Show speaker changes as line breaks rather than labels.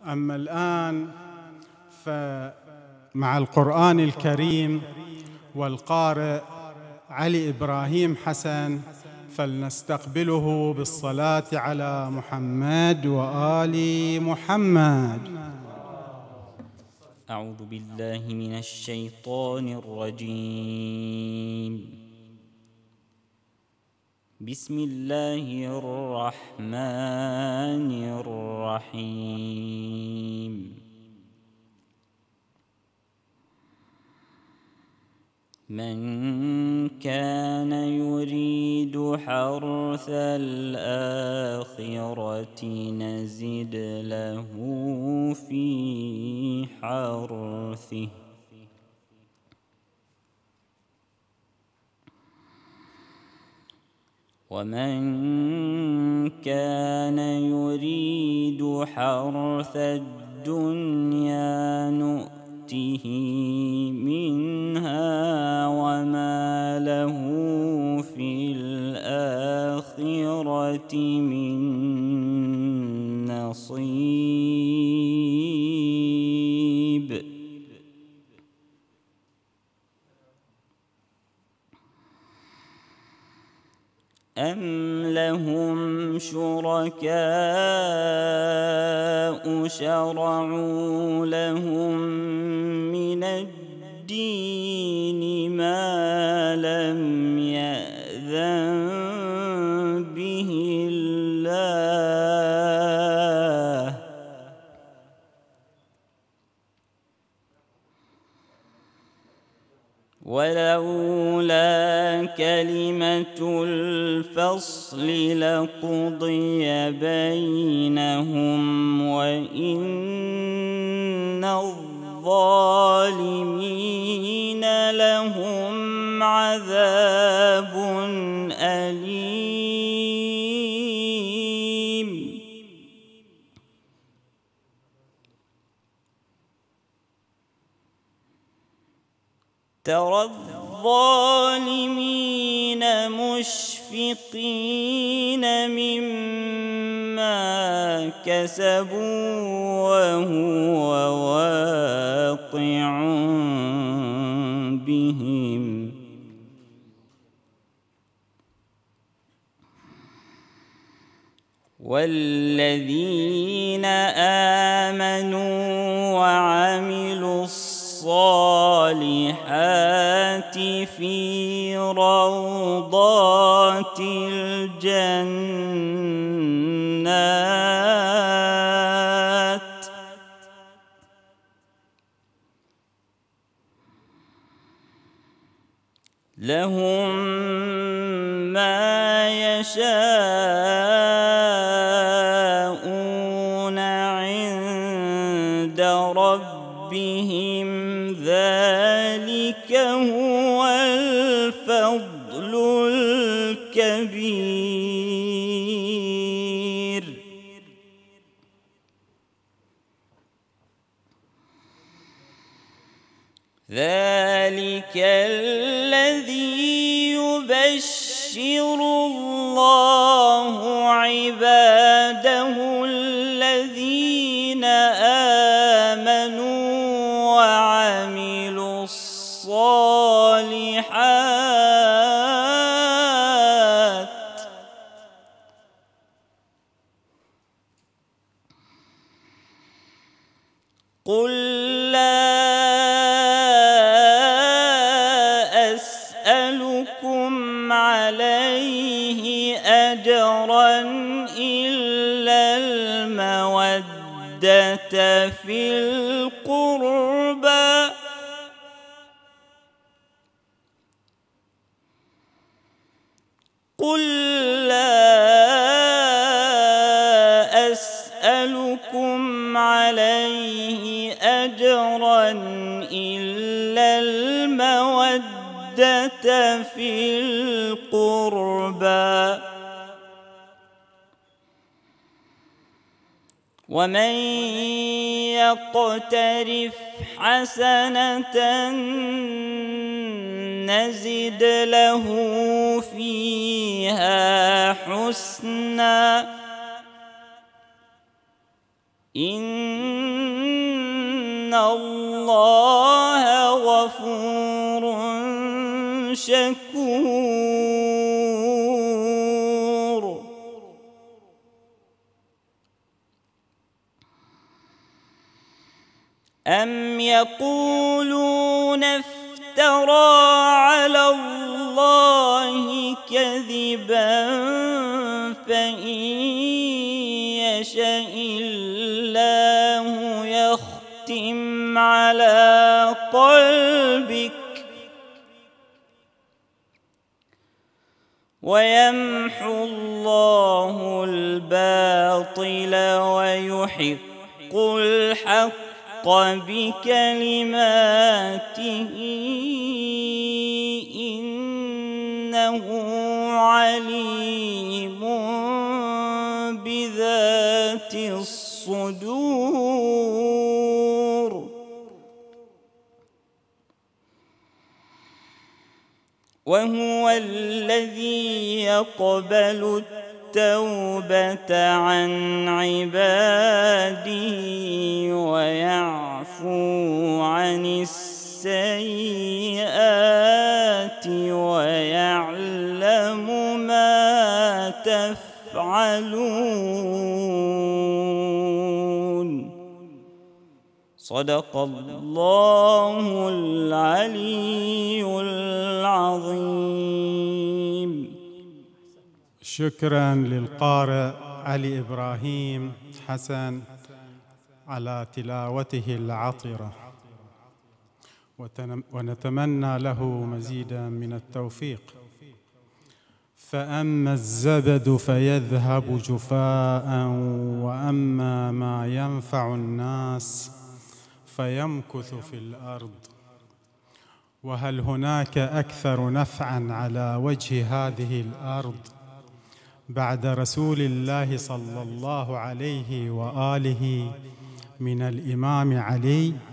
أما الآن فمع القرآن الكريم والقارئ علي إبراهيم حسن، فلنستقبله بالصلاة على محمد وآل محمد.
أعوذ بالله من الشيطان الرجيم. بسم الله الرحمن الرحيم. من كان يريد حرث الآخرة نزد له في حرثه ومن كان يريد حرث الدنيا نؤته منها وما له في الآخرة من نصيب. أم لهم شركاء شرعوا لهم من الدين ما لم يأذن به الله ولولا كلمة الفصل لقضي بينهم وإن الظالمين لهم عذاب أليم. ترى الظالمين مشفقين مما كسبوا وهو واقع بهم والذين آمنوا وعملوا الصالحات في روضات الجنات لهم ما يشاءون عند ربهم ذلك هو الفضل الكبير. ذلك الذي يبشر الله عباده الذين آمنوا وعملوا الصالحات قل لا أسألكم عليه أجرا إلا المودة في القربى قل لا أسألكم عليه أجرا إلا المودة في القربى ومن يقترف حسنة نزد له فيها حسنا إن الله غفور شكور. أم يقولون افترى على الله كذبا فإن يشاء الله يختم على قلبك ويمحو الله الباطل ويحق الحق بكلماته إنه عليم بذات الصدور. وهو الذي يقبل التوبة عن عباده ويعفو عن السيئات ويعلم ما تفعلون. صدق الله العلي العظيم.
شكرا للقارئ علي إبراهيم حسن على تلاوته العطرة، ونتمنى له مزيدا من التوفيق. فأما الزبد فيذهب جفاء وأما ما ينفع الناس فيمكث في الأرض. وهل هناك أكثر نفعا على وجه هذه الأرض بعد رسول الله صلى الله عليه وآله من الإمام علي